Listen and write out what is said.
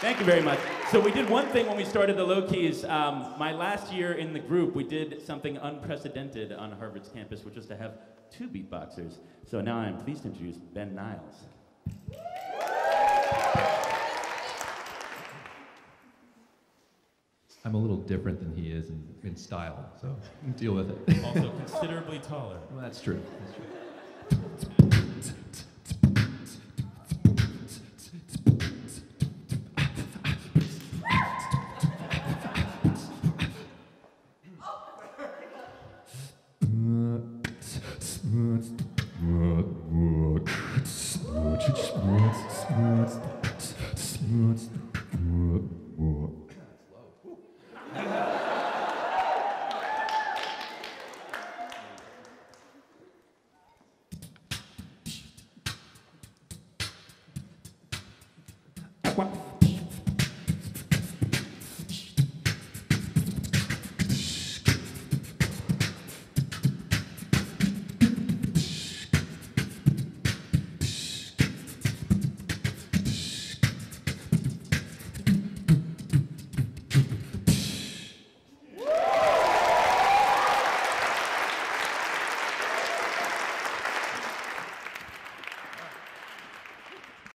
Thank you very much. So we did one thing when we started the Low Keys. My last year in the group, we did something unprecedented on Harvard's campus, which was to have two beatboxers. So now I'm pleased to introduce Ben Niles. I'm a little different than he is in style, so deal with it. Also considerably taller. Well, that's true. That's true. What?